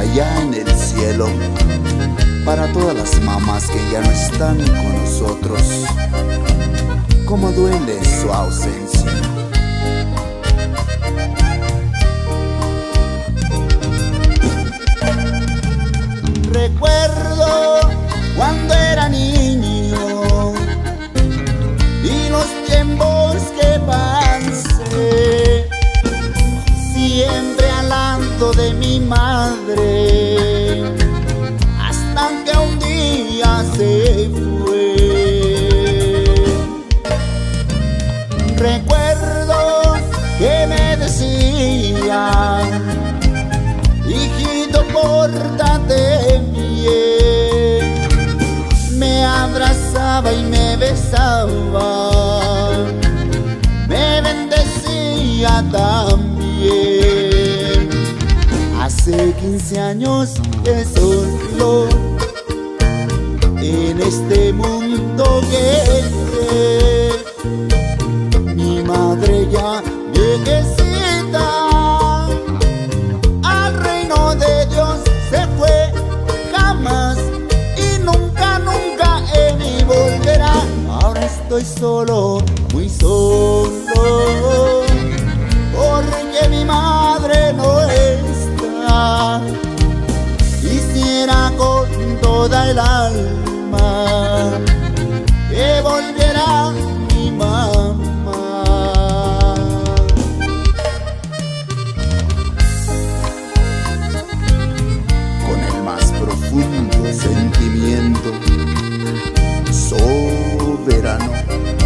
allá en el cielo, para todas las mamás que ya no están con nosotros. Cómo duele su ausencia. Recuerdo cuando era niño y los tiempos que pasé, siempre al lado de mi madre, hasta que un día se fue. Recuerdo que me decía: hijito, pórtate bien. Me abrazaba y me besaba, me bendecía también. Hace 15 años que solo en este mundo quedé. Mi madre ya viejecita al reino de Dios se fue, jamás y nunca, nunca en mí volverá. Ahora estoy solo, muy solo, porque mi madre no está. Quisiera con toda el alma que volviera mi mamá. Con el más profundo sentimiento, soberano.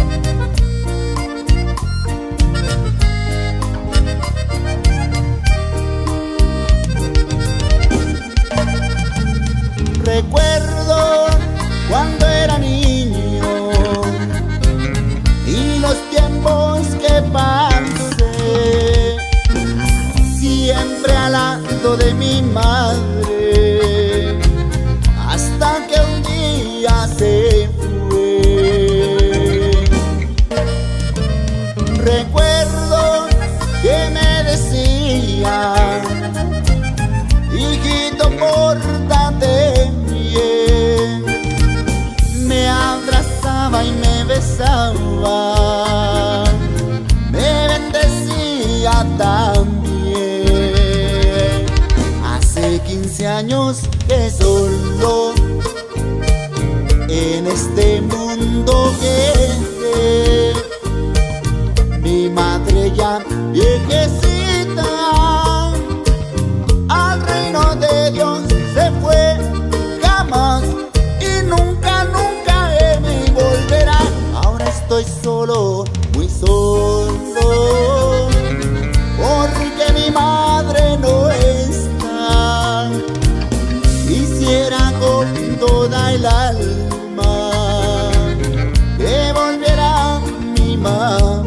Recuerdo cuando era niño y los tiempos que pasé, siempre al lado de mi madre, hasta que un día se fue. Recuerdo que me decía: hijito, pórtate bien. Me abrazaba y me besaba, me bendecía también. Hace 15 años que solo en este mundo quedé. Mi madre ya viejecita al reino de Dios se fue, jamás y nunca, nunca en mí volverá. Ahora estoy solo, muy solo, porque mi madre no está. Quisiera con toda el alma que volviera mi mamá.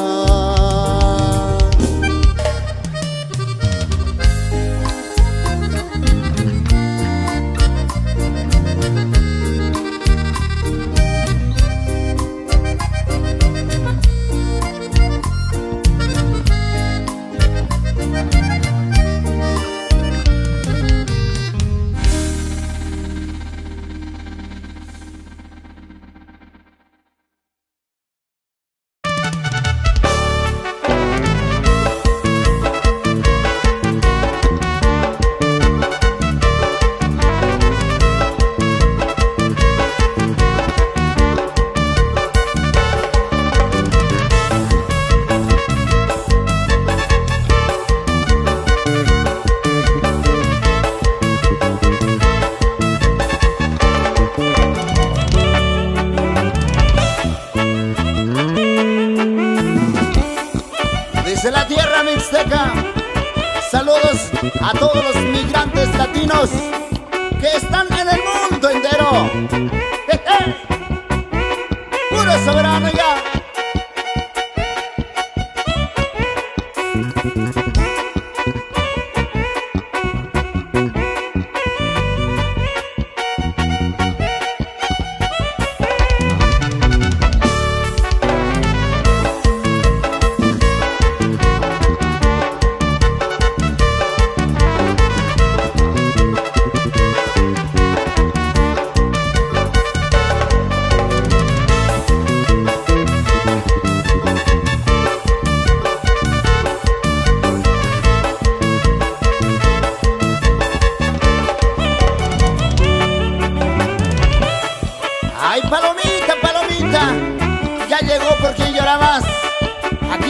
Desde la tierra mixteca, saludos a todos los migrantes latinos que están en el mundo entero. Puro soberano ya.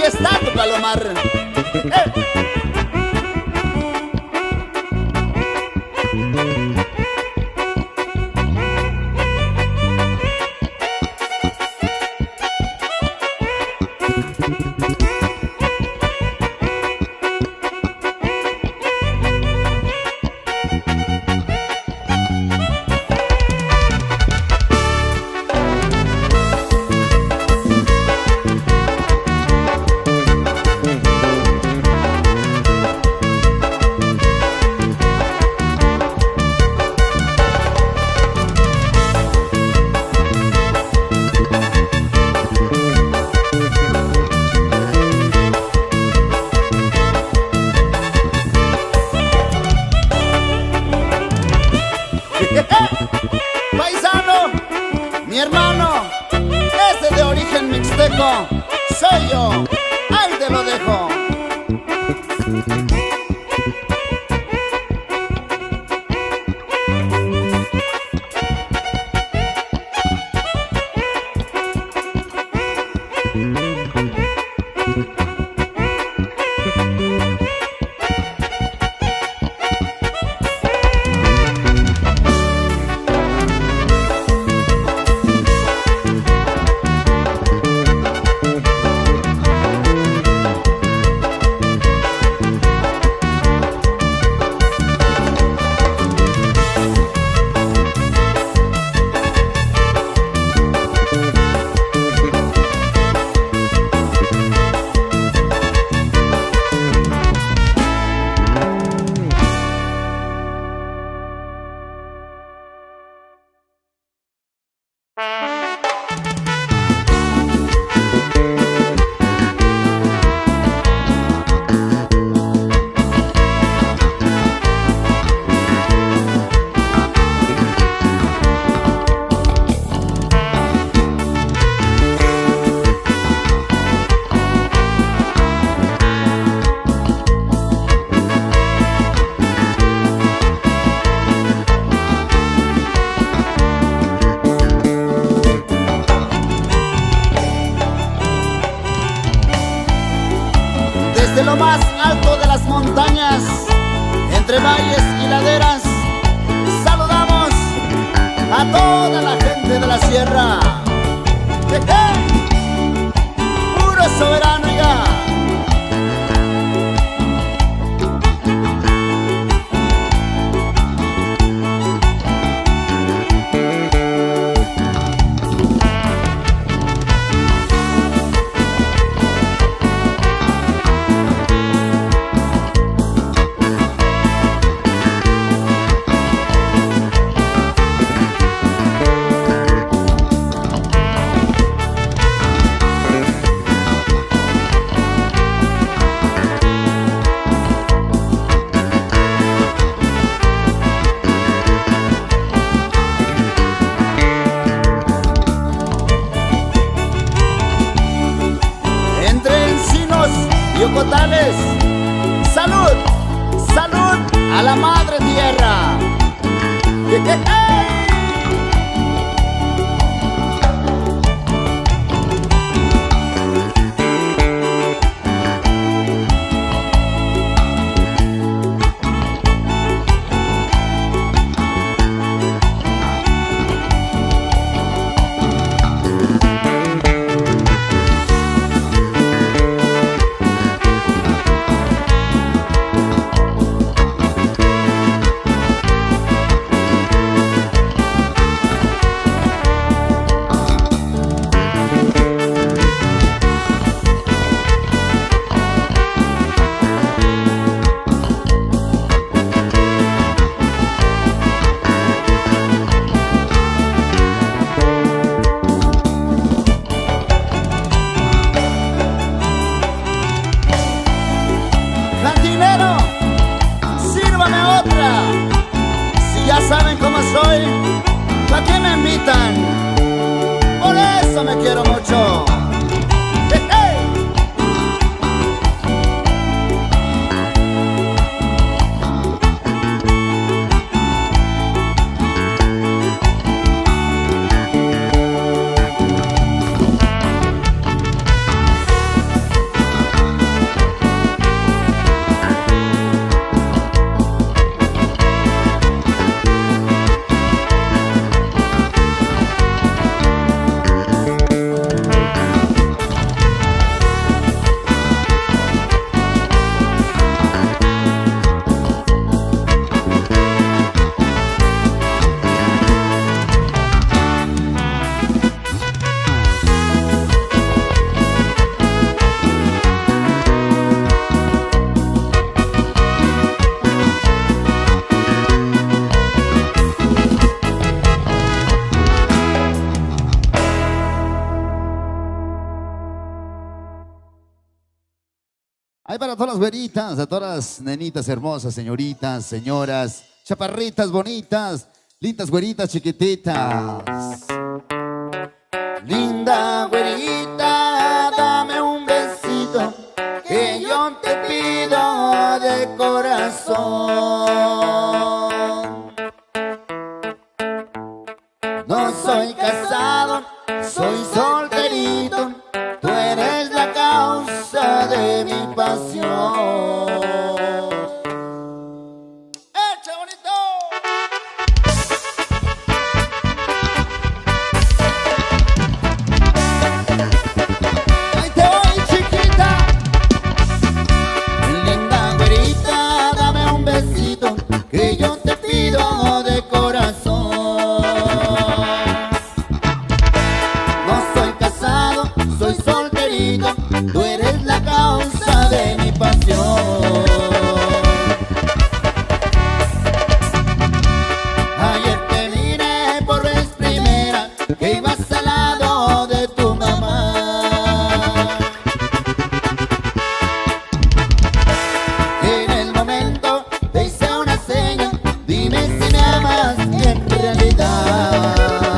está tu Palomar. Paisano, mi hermano, ese de origen mixteco, soy yo, ahí te lo dejo. Desde lo más alto de las montañas, entre valles y laderas, saludamos a toda la gente de la sierra. Puro soberano ya. Yocotales, salud, salud a la madre tierra. Saben cómo soy, ¿para qué me invitan? Por eso me quiero mucho. Ahí para todas las güeritas, a todas las nenitas hermosas, señoritas, señoras, chaparritas bonitas, lindas güeritas chiquititas. Linda güerita, dame un besito, que yo te pido de corazón. No soy casado, soy solterito, tú eres la causa de mi pasión. ¡Echa bonito! ¡Ahí te voy, chiquita! Linda güerita, dame un besito, que yo te pido de corazón. No soy casado, soy solterito, tú eres la causa de mi pasión. Ayer te miré por vez primera, que ibas al lado de tu mamá. En el momento te hice una seña, dime si me amas en realidad.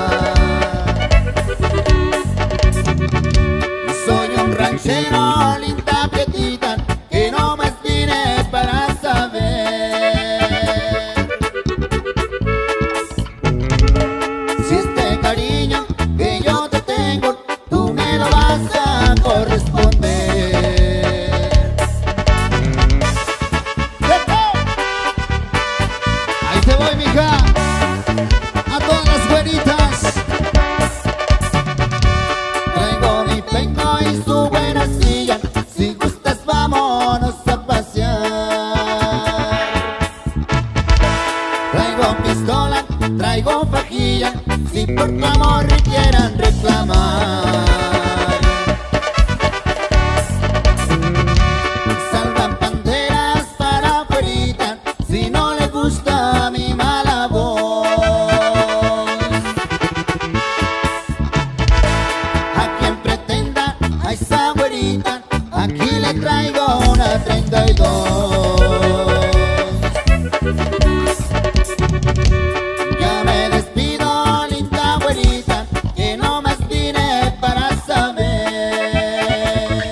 Soy un ranchero, linda prietita, que no más vine para saber si este cariño que yo te tengo, tú me lo vas a corresponder. Ahí te voy, mija, a todas las güeritas. Traigo mi peino y su buena silla, si gustas vámonos a pasear. Traigo pistola, traigo fajilla, si por tu amor quieran reclamar. Salgan banderas para afuerita, si no le gusta mi mala voz. A quien pretenda a esa güerita, aquí le traigo una 32. Ya me despido, linda güerita, que no más vine para saber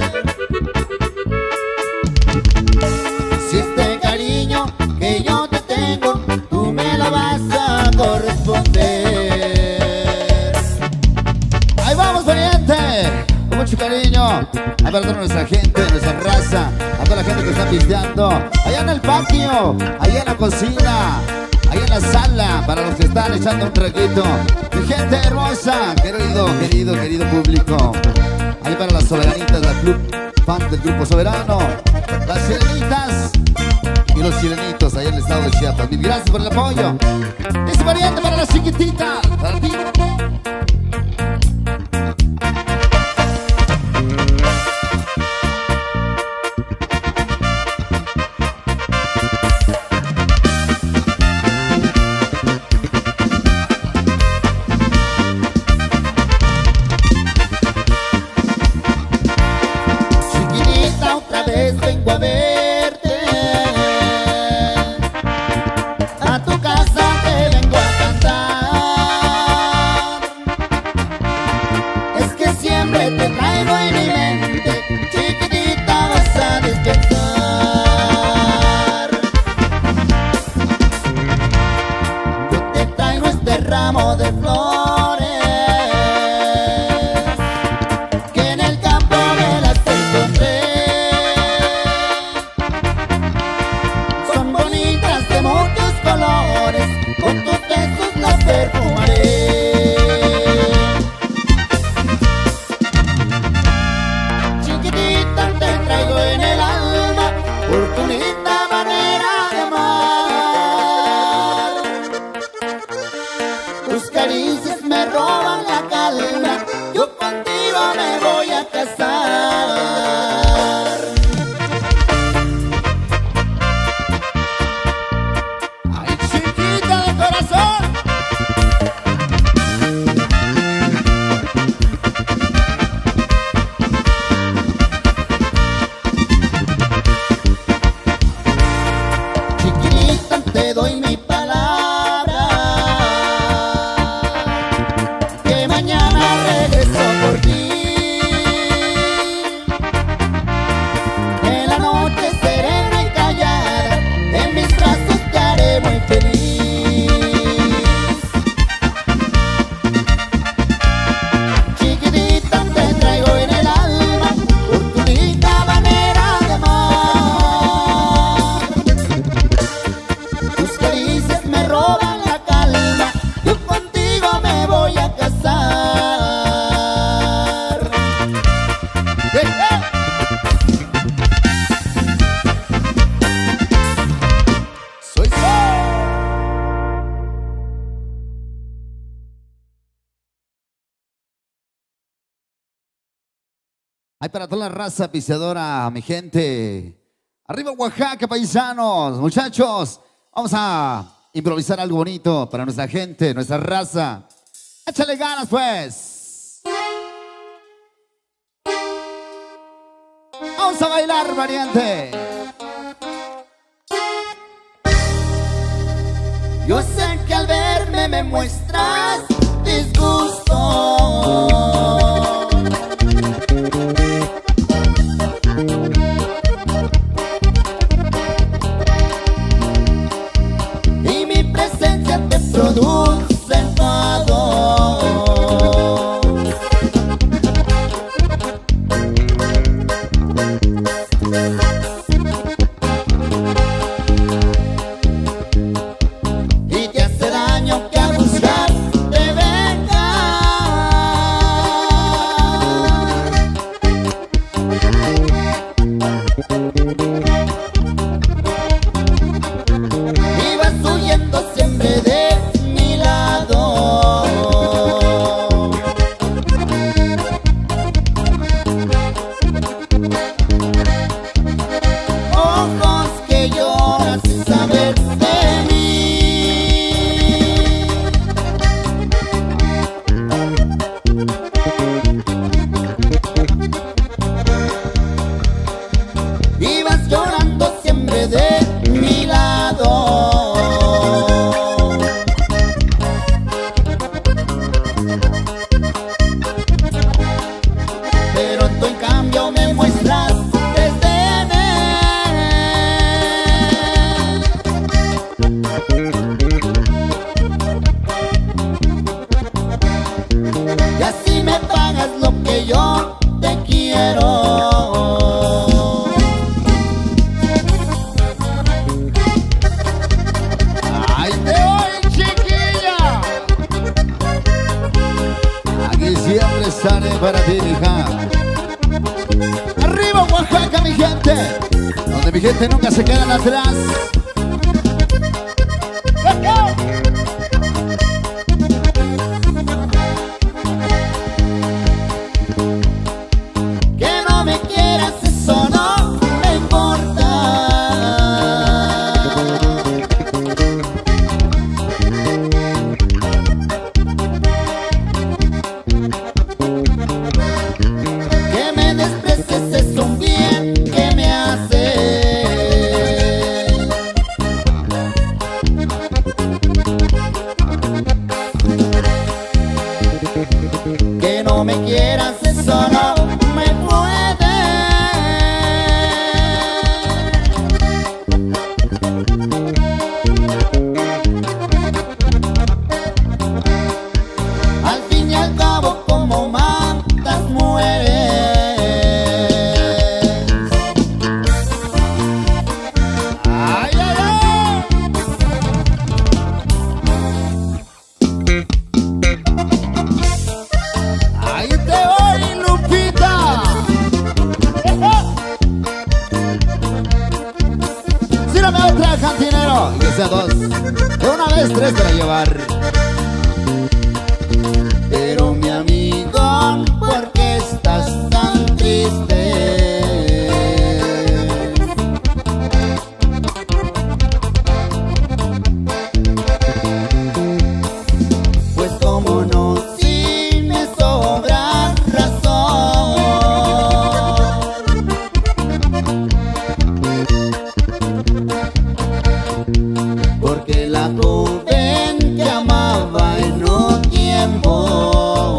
si este cariño que yo te tengo, tú me lo vas a corresponder. Ahí vamos, pariente, con mucho cariño, a para toda nuestra gente, nuestra raza, a toda la gente que está pisteando, allá en el patio, allá en la cocina, allá en la sala, para los que están echando un traguito. Mi gente hermosa, querido público, ahí para las soberanitas, la club fan del grupo Soberano, las chilenitas y los chilenitos allá en el estado de Chiapas. Mil gracias por el apoyo. Ese variante para las chiquititas, para ti. Chiquitita, otra vez vengo a verte, a tu casa te vengo a cantar. Es que siempre te traigo en mi mente, chiquitita vas a despertar. Yo te traigo este ramo de flores, que en el campo me las encontré. Son bonitas de muchos colores, con tus besos las perfumaré. Chiquitita, te traigo en el alma por tu linda manera de amar. Tus caricias te doy mi palabra que mañana regreso por ti. En la noche serena y callada, en mis brazos te haré muy feliz. Chiquitita, te traigo en el alma por tu linda manera de amar. Tus caricias me roban la calma, yo contigo me voy a casar. ¡Hey, hey! Soy Ay, para toda la raza piseadora, mi gente. Arriba Oaxaca, paisanos, muchachos. Vamos a improvisar algo bonito para nuestra gente, nuestra raza. Échale ganas, pues. Vamos a bailar, variante. Yo sé que al verme me muestras disgusto. Y mi presencia te produce enfado. Y te hace daño que a buscar te venga. Y vas huyendo siempre de mi lado. Ojos que lloran sin saber de mí. Y vas llorando siempre de mi lado. Pero tú en cambio me muestras desdén. Y así me pagas lo que yo te quiero. ¡Ay, te voy, chiquilla! Aquí siempre estaré para ti, hija. Arriba Oaxaca, mi gente, donde mi gente nunca se quedan atrás. ¡Let's go! Que no me quieras, eso no me importa. Que me desprecies es un bien que me hace. Que no me quieras, eso no me puede. Al fin y al cabo, como matas, mueres. Ay, ay, ay. Ahí te voy, Lupita. Sírame otra, cantinero. Que sea dos. De una vez, tres para llevar. Pero mi amigo, ¿por qué estás tan triste? Pues como no, si me sobra razón. Porque la joven que amaba en un tiempo.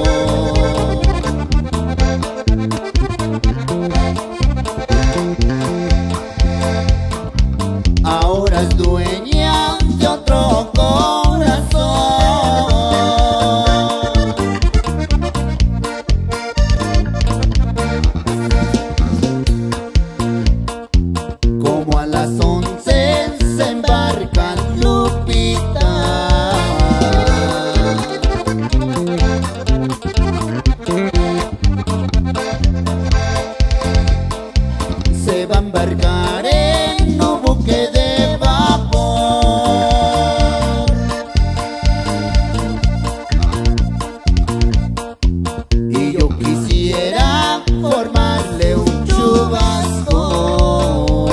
Ahora es dueña de otro corazón. Como a las 11 se embarca Lupita. Se va a embarcar en un buque de vapor. Y yo quisiera formarle un chubasco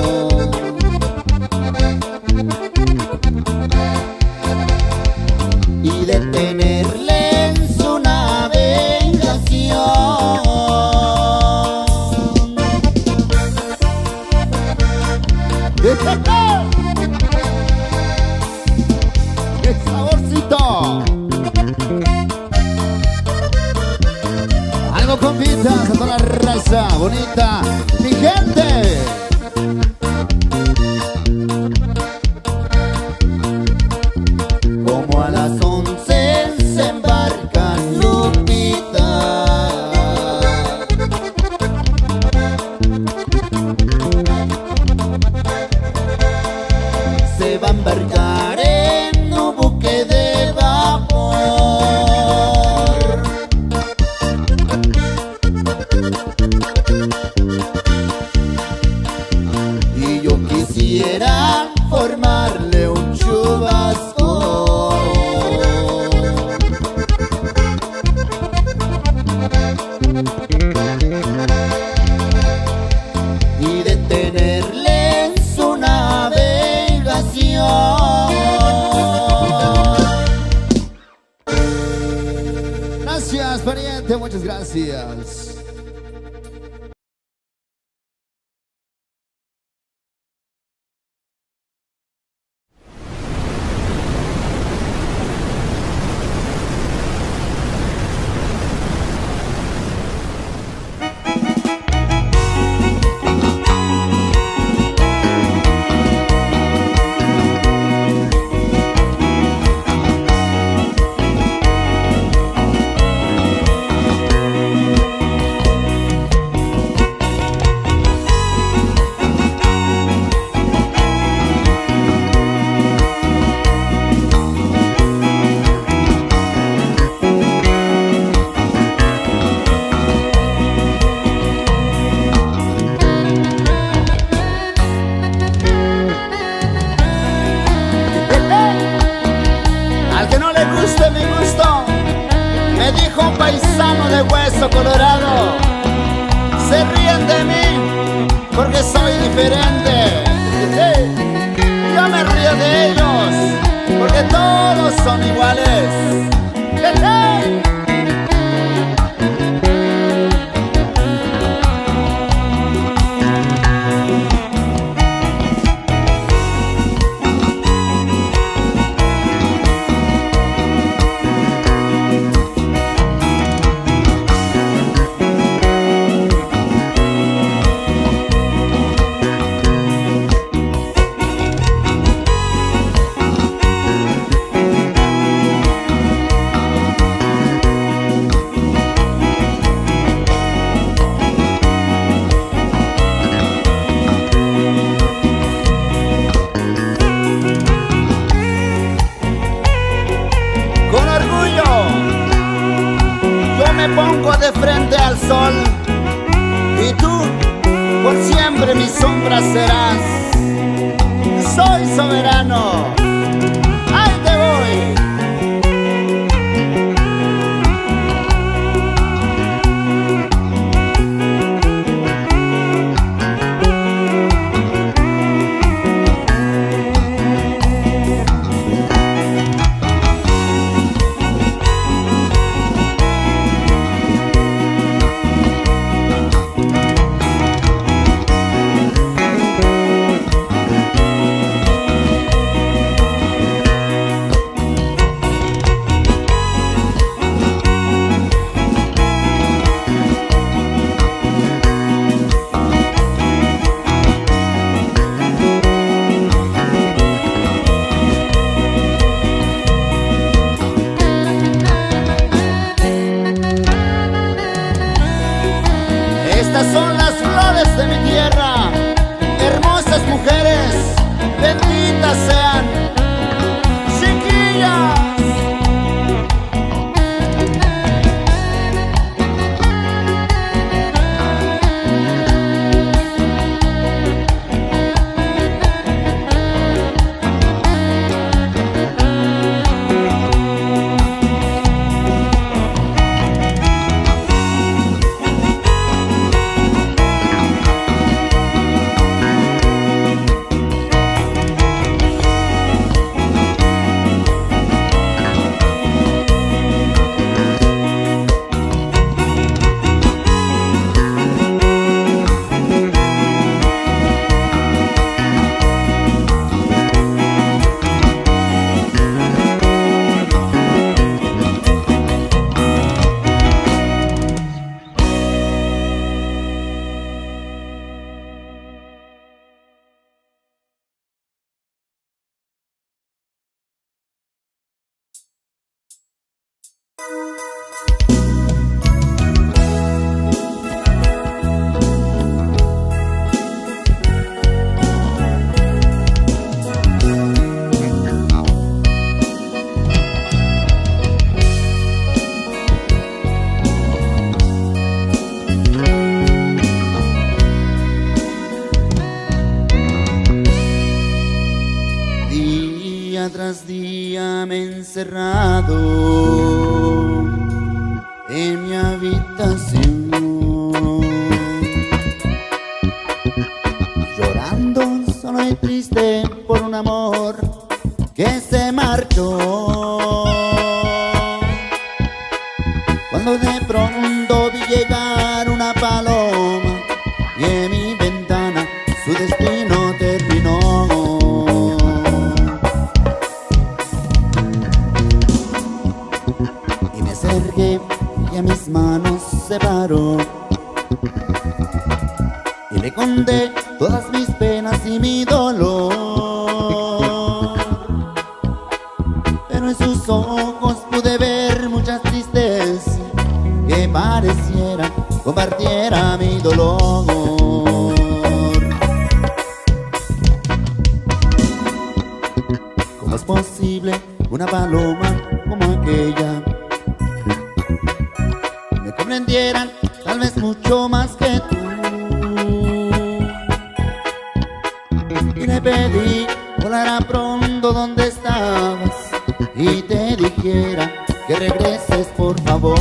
y detenerle en su navegación. ¡Qué saborcito! Algo con vidas a toda la raza bonita, mi gente. Como a las 11 se embarca Lupita. Se va a embarcar en un buque de vapor. Y yo quisiera formarle un chubasco y detenerle en su navegación. Gracias, pariente, muchas gracias. Paisano de hueso colorado, se ríen de mí porque soy diferente. Yo me río de ellos porque todos son iguales. Me pongo de frente al sol y tú por siempre mi sombra serás. Soy soberano, ahí te voy. bonitas sean, chiquillas. Día tras día me he encerrado en mi habitación, llorando solo y triste por un amor que se marchó. Cuando de pronto vi llegar una paloma y en mi ventana su destino terminó. Y me acerqué y a mis manos se paró y le conté todas mis penas y mi dolor, pero en sus ojos pude ver muchas tristezas que pareciera compartiera mi dolor. ¿Cómo es posible una paloma como aquella me comprendieran tal vez mucho más que tú? Y le pedí volara pronto donde estabas y te dijera que regreses por favor.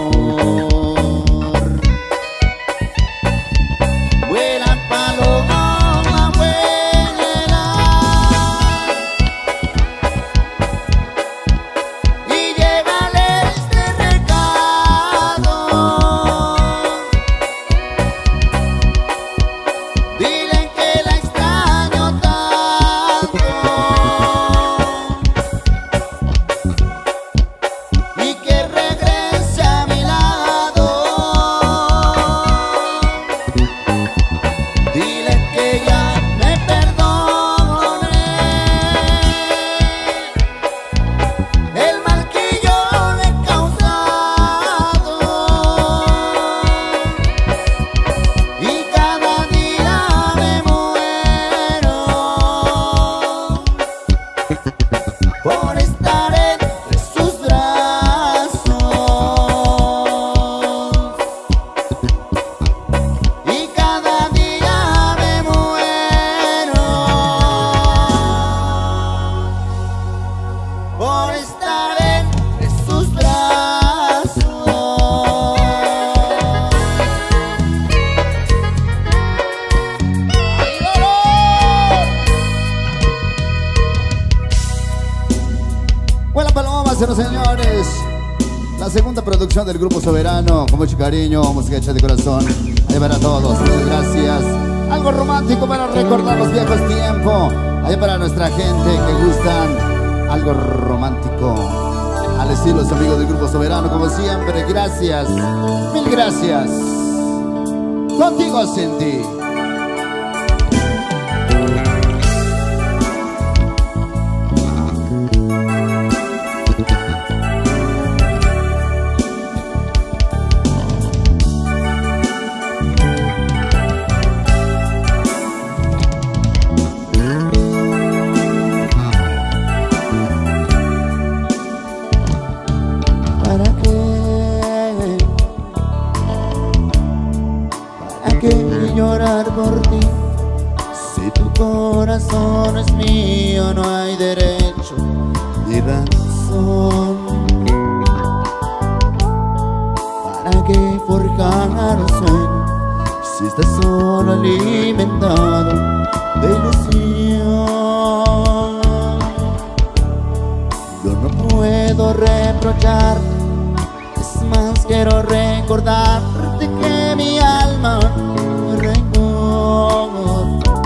Vuela paloma, vuela, y llévale este recado. Dile que la extraño tanto y que regrese a mi lado. Dile que ya me perdone el mal que yo le he causado, y cada día me muero por estar entre sus brazos, y cada día me muero por estar entre sus brazos. ¡Ay, dolor! Vuela paloma, señoras y señores. La segunda producción del Grupo Soberano, con mucho cariño, música hecha de corazón. Ahí para todos, muchas gracias. Algo romántico para recordar los viejos tiempos. Ahí para nuestra gente que gustan algo romántico, al estilo de los amigos del Grupo Soberano, como siempre. Gracias, mil gracias. Contigo sin ti. por ti. Si tu corazón es mío, no hay derecho ni razón para que forjar un sueño si estás solo alimentado de ilusión. Yo no puedo reprochar, es más quiero recordarte que mi alma rencor.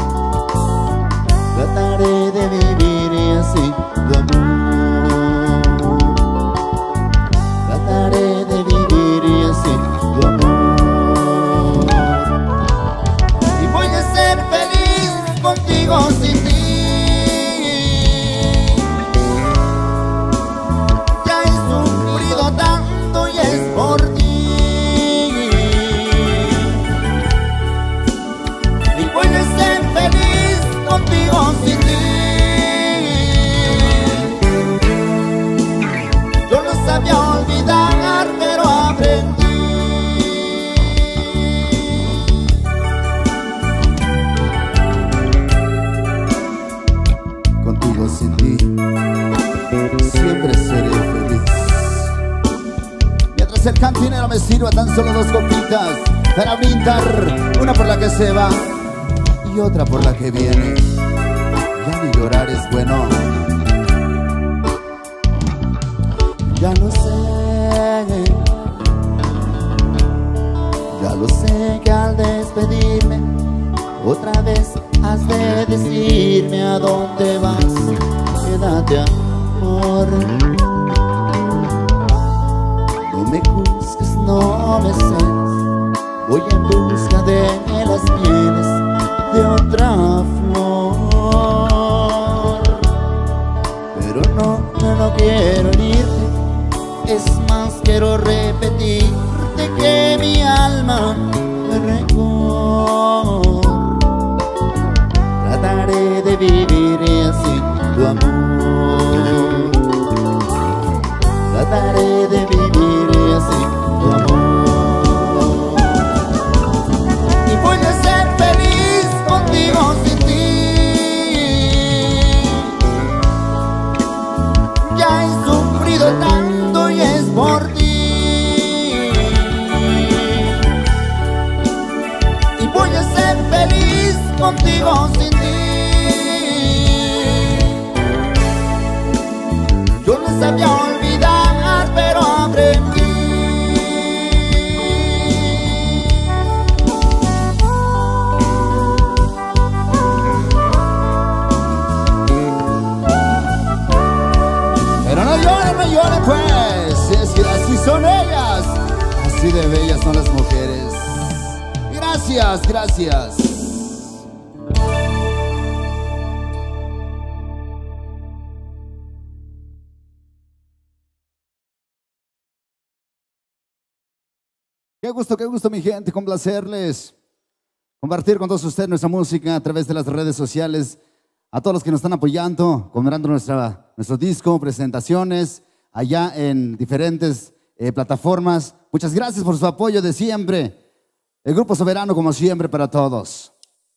Trataré de vivir y así tu amor. Trataré de vivir y así tu amor. Y voy a ser feliz contigo sin ti. Ya he sufrido tanto y es por ti. Y voy a ser feliz contigo sin ti. Yo no sabía olvidar, pero aprendí. Contigo sin ti siempre seré feliz. Mientras el cantinero me sirva tan solo 2 copitas para brindar, una por la que se va y otra por la que viene. Ya ni llorar es bueno. Ya lo sé que al despedirme otra vez has de decirme a dónde vas. Quédate, amor. No me juzgues, no me celes. Voy en busca de las mieles de otra flor. Pero no quiero herirte, es más quiero repetirte que mi alma me rencor. Trataré de vivir y así tu amor. Trataré de vivir y así tu amor. Y voy a ser feliz contigo sin ti. Ya he sufrido tanto y es por ti. Y voy a ser feliz contigo sin ti. Yo no sabía olvidar, pero aprendí. Pero no lloren pues, es que así son ellas, así de bellas son las mujeres. Gracias, gracias. Qué gusto mi gente, complacerles, compartir con todos ustedes nuestra música a través de las redes sociales, a todos los que nos están apoyando, conmemorando nuestro disco, presentaciones allá en diferentes plataformas. Muchas gracias por su apoyo de siempre. El Grupo Soberano como siempre para todos.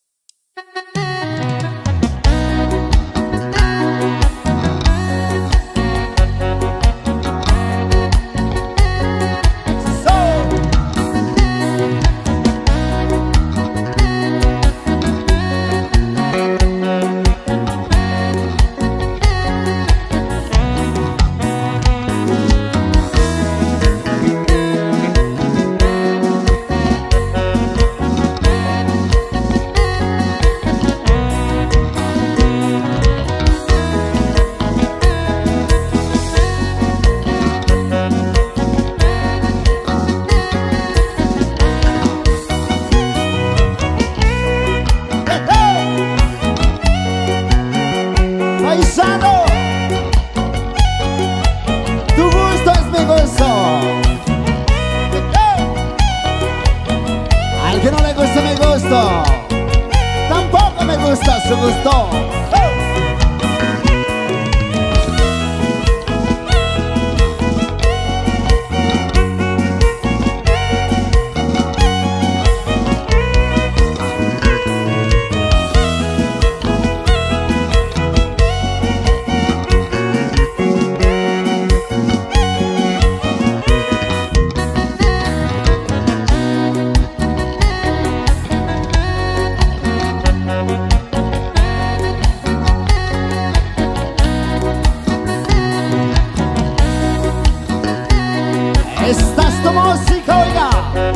Tampoco me gusta su gusto. está, oiga.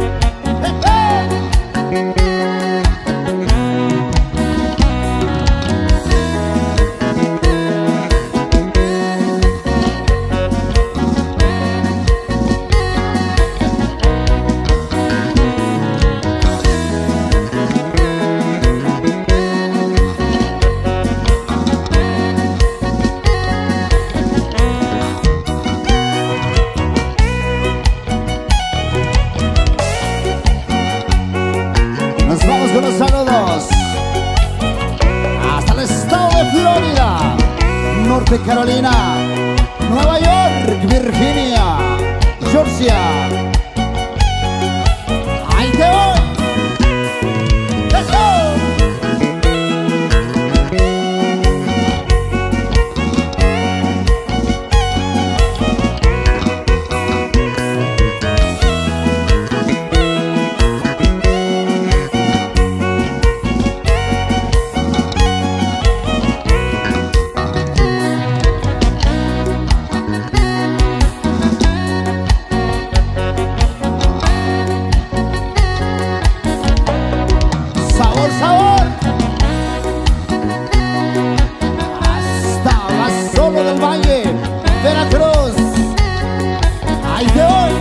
Nos vamos con los saludos hasta el estado de Florida, Norte Carolina, Nueva York, Virginia, Georgia. ¡Ahí te voy! Sabor, hasta la zona del Valle, Veracruz. Ahí te voy.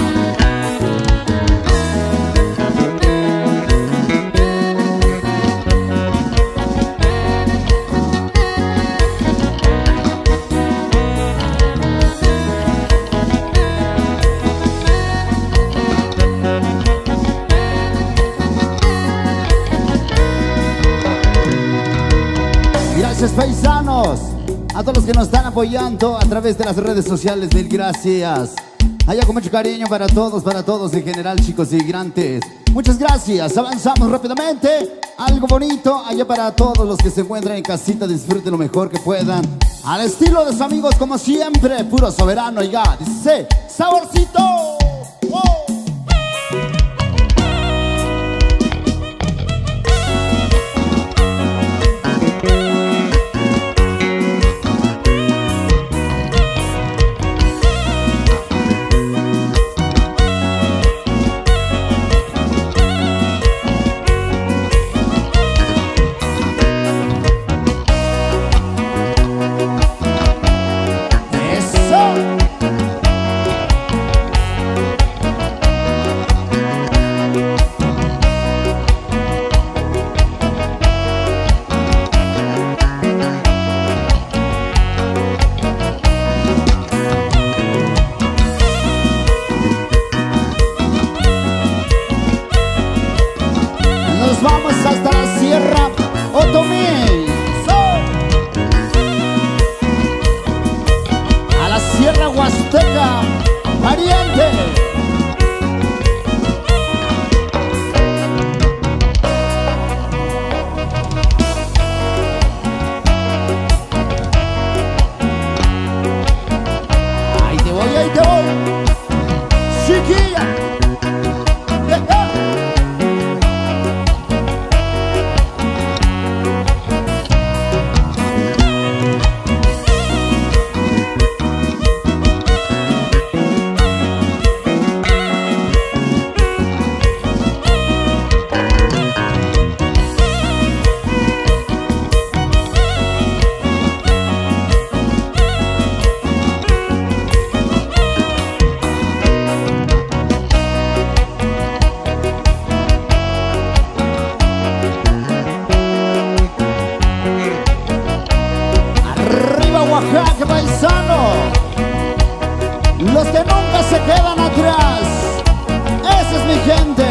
Gracias, paisanos, a todos los que nos están apoyando a través de las redes sociales. Mil gracias. Allá con mucho cariño para todos en general, chicos y migrantes. Muchas gracias. Avanzamos rápidamente. Algo bonito allá para todos los que se encuentran en casita. Disfruten lo mejor que puedan. Al estilo de sus amigos, como siempre, puro soberano. Oiga, dice, saborcito. ¡Oh! Vamos hasta la Sierra Otomí, a la Sierra Huasteca, Pariente. Ahí te voy, chiquilla. Oaxaca, paisano, los que nunca se quedan atrás, esa es mi gente.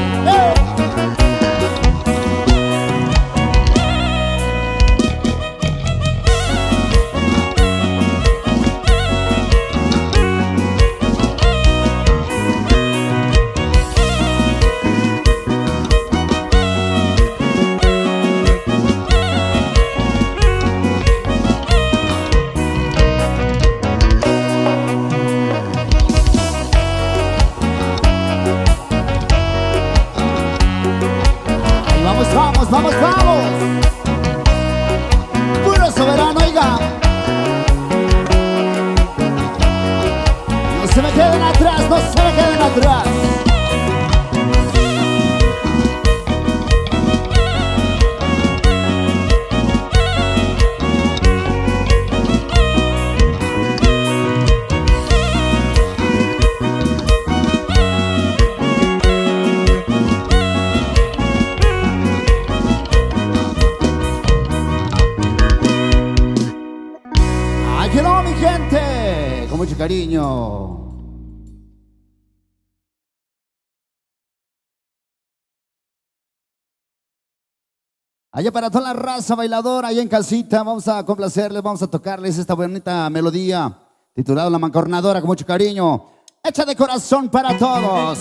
Vamos, vamos, vamos. Puro soberano, oiga. No se me queden atrás, no se me queden atrás. quedó, mi gente, con mucho cariño. Allá para toda la raza bailadora, allá en casita, vamos a complacerles, vamos a tocarles esta bonita melodía titulada La Mancornadora, con mucho cariño, hecha de corazón para todos.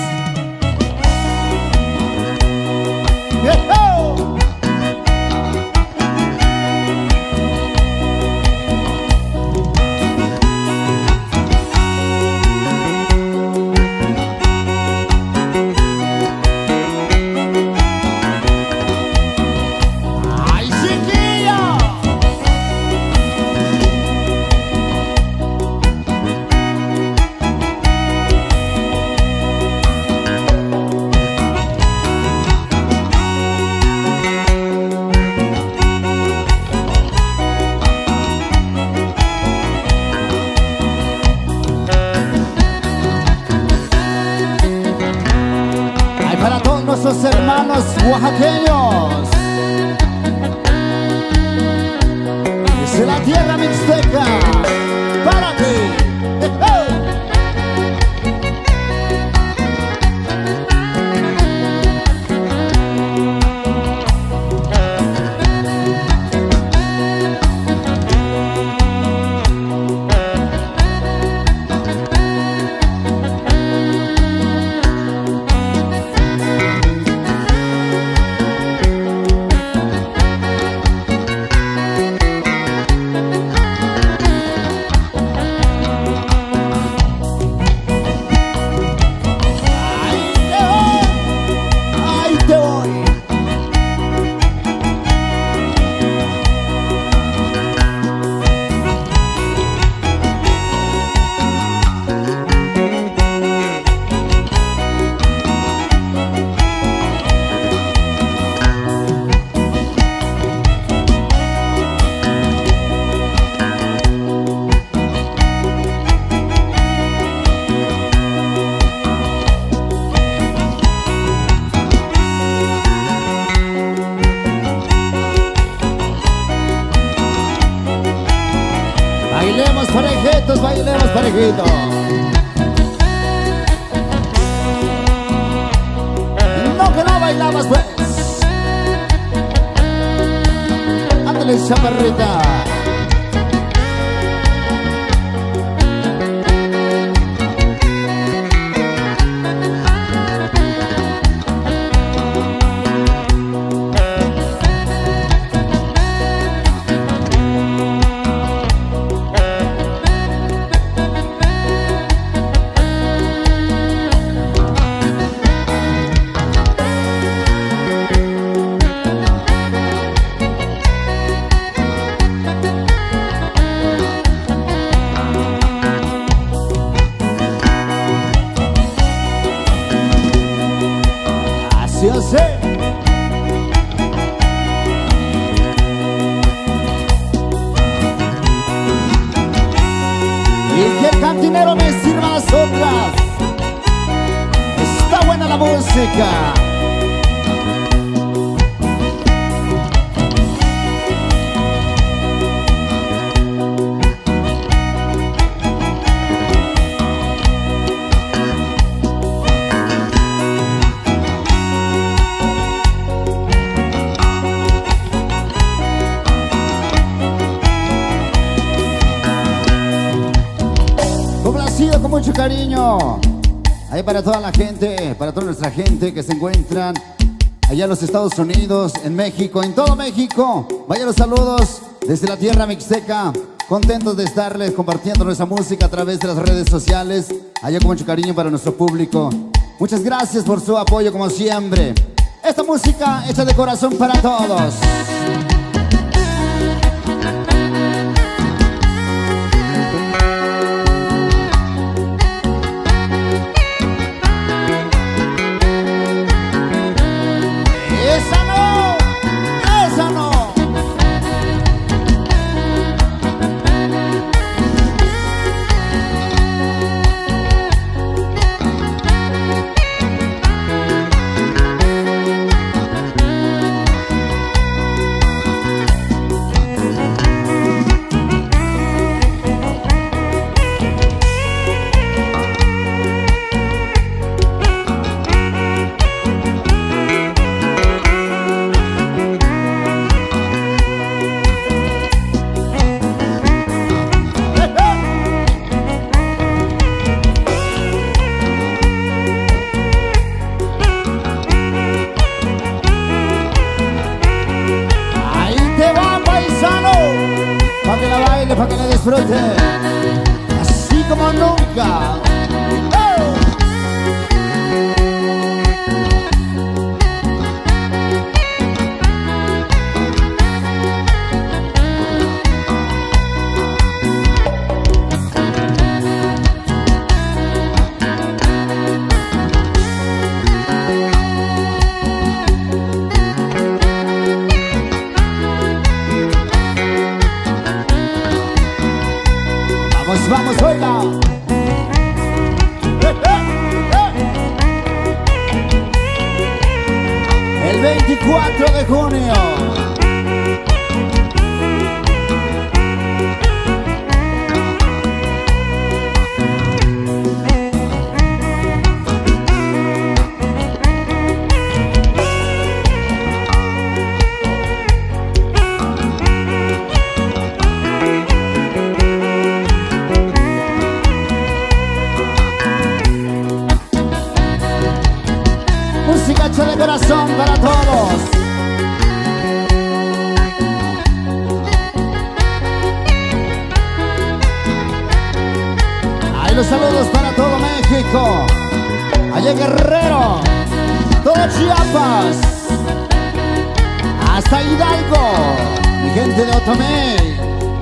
Nuestros hermanos oaxaqueños, desde la tierra mixteca, para ti. Bailemos parejitos, bailemos parejitos. No que no bailamos pues. Ándale, chaparrita. Yo sé. Y que el cantinero me sirva las otras. Está buena la música. Complacido con mucho cariño. Ahí para toda la gente, para toda nuestra gente que se encuentran allá en los Estados Unidos, en México, en todo México. Vaya los saludos desde la tierra mixteca. Contentos de estarles compartiendo nuestra música a través de las redes sociales. Allá con mucho cariño para nuestro público. Muchas gracias por su apoyo como siempre. Esta música hecha de corazón para todos. para que le disfrute así como nunca. Vamos, oiga. El 24 de junio. Música hecha de corazón para todos. Ahí los saludos para todo México. Allá Guerrero, todo Chiapas, hasta Hidalgo, mi gente de Otomé.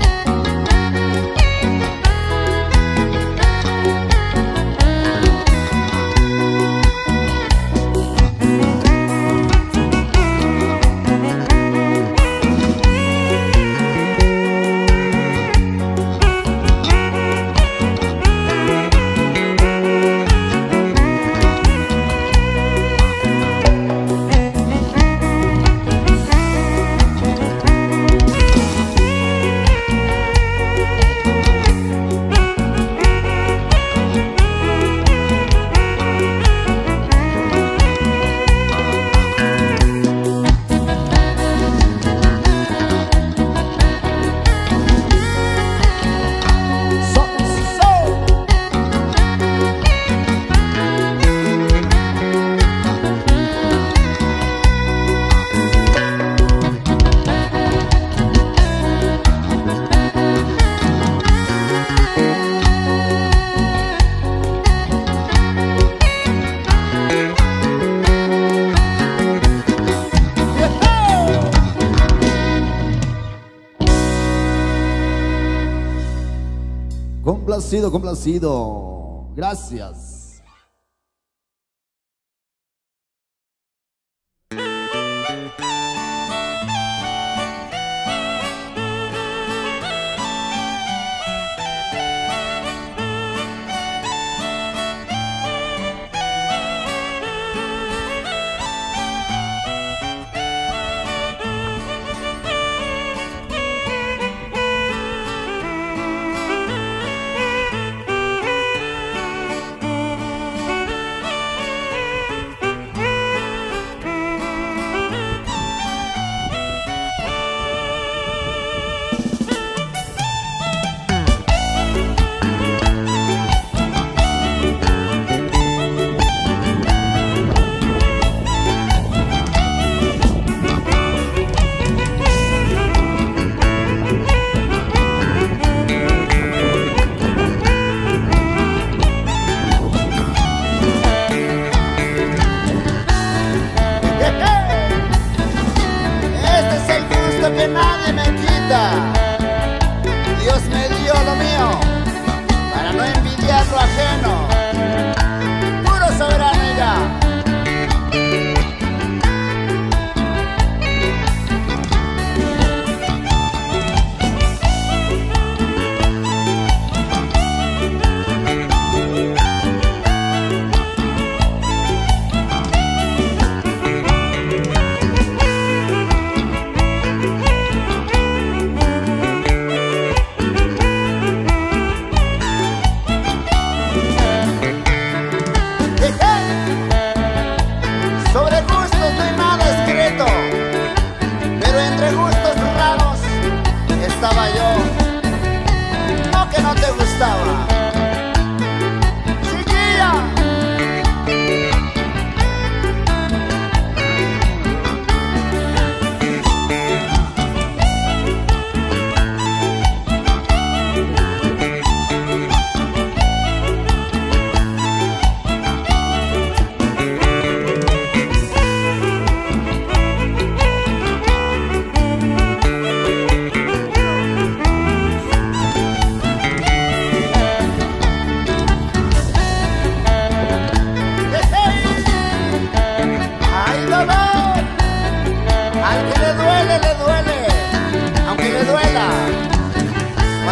Complacido, complacido. Gracias. Que nadie me quita. Dios me dio lo mío para no envidiar lo ajeno. Puro soberano ya. Estaba yo, no que no te gustaba, chiquilla.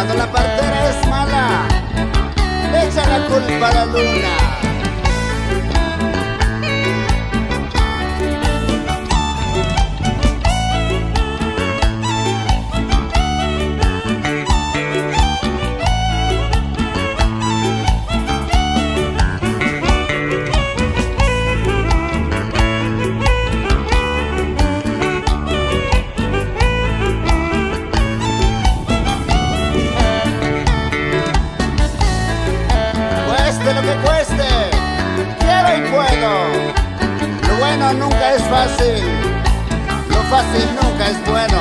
Cuando la partera es mala, le echa la culpa a la luna. Cueste lo que cueste, quiero y puedo. Lo bueno nunca es fácil, lo fácil nunca es bueno.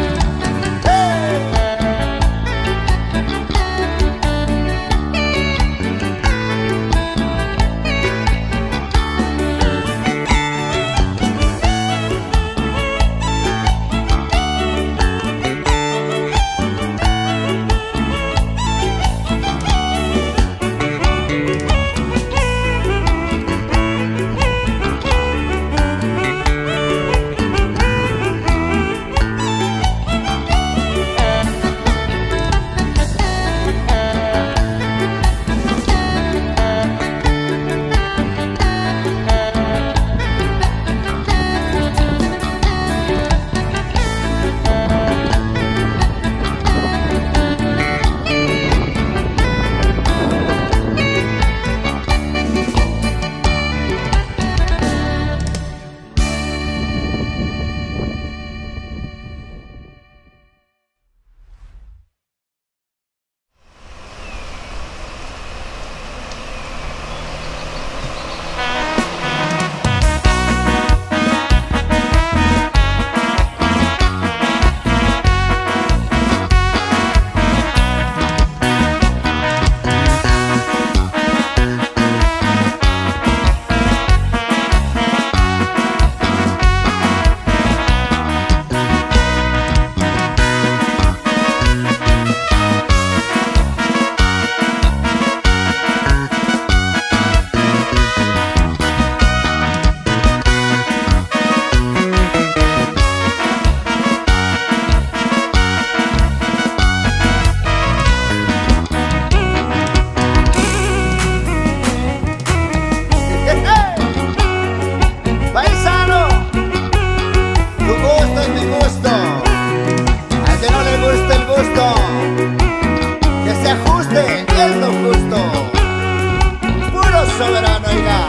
Soberano, oiga.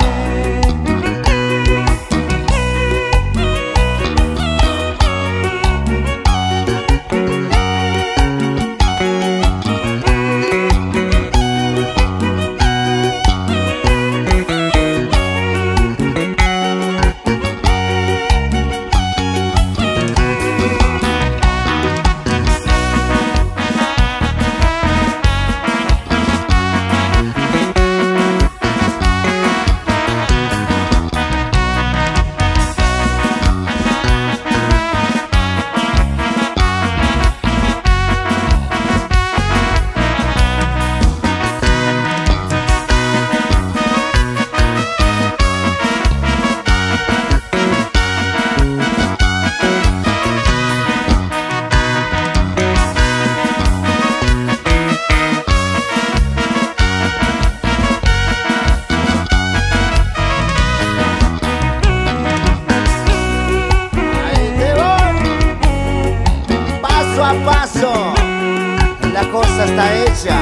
A paso, la cosa está hecha.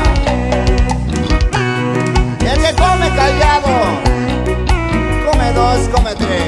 El que come callado, come dos, come tres.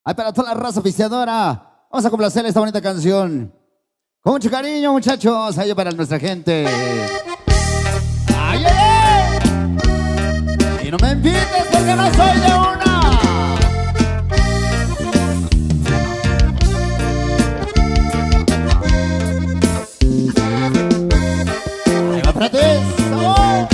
Ay, para toda la raza oficiadora, vamos a complacer esta bonita canción. Con mucho cariño, muchachos, ahí para nuestra gente. ¡Ay, ay, ay! Y no me invites porque no soy de una. Ahí va para ti, sabor.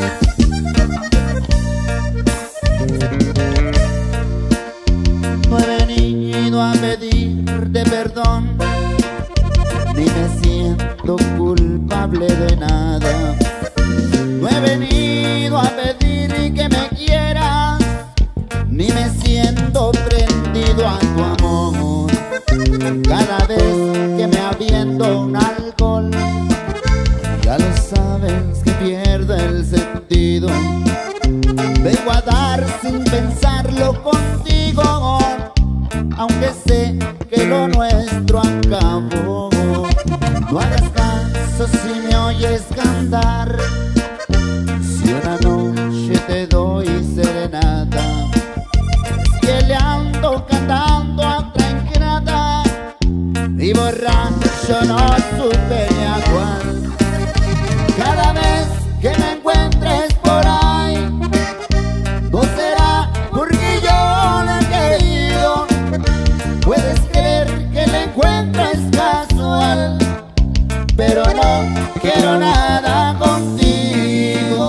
No he venido a pedirte perdón, ni me siento culpable de nada. No he venido a pedir que me quieras, ni me siento prendido a tu amor. Cada vez que me aviento un alcohol, ya lo sabes que pierdo el sentido. Vengo a dar sin pensarlo contigo, aunque sé que lo nuestro acabó. No hagas caso si me oyes cantar, si una noche te doy serenata. Es que le ando cantando a otra ingrata, y borracho no supe ni a cuál. Cada vez que me encuentres por ahí, no será porque yo le he querido. Puedes creer que le encuentres casual, pero no quiero nada contigo.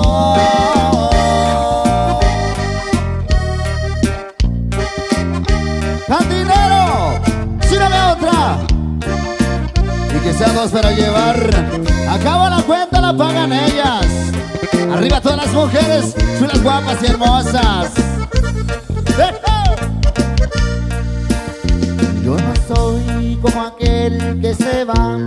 ¡Cantinero! ¡Sírame otra! Y que sean dos para llevar. Acaba la cuenta, la pagan ellas. Arriba todas las mujeres, chulas, guapas y hermosas. Yo no soy como aquel que se va,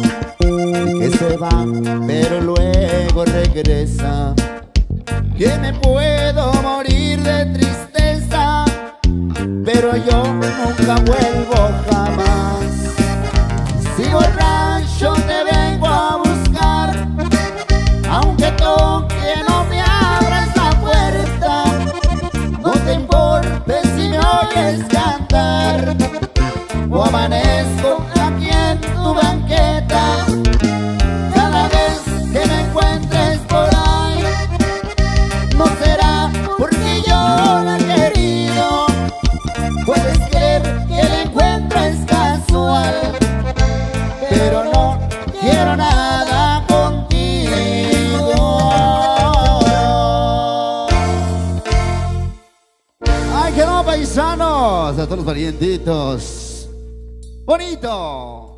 pero luego regresa. Que me puedo morir de tristeza, pero yo nunca vuelvo jamás. Si borracho te vengo a buscar, aunque toque no me abras la puerta. No te importe si me oyes cantar, o amanezco aquí en tu banqueta. Cada vez que me encuentres por ahí, no será porque yo la he querido. Puedes creer que el encuentro es casual, pero no quiero nada contigo. ¡Ay, quedó, paisanos! A todos los valientitos. ¡Bonito!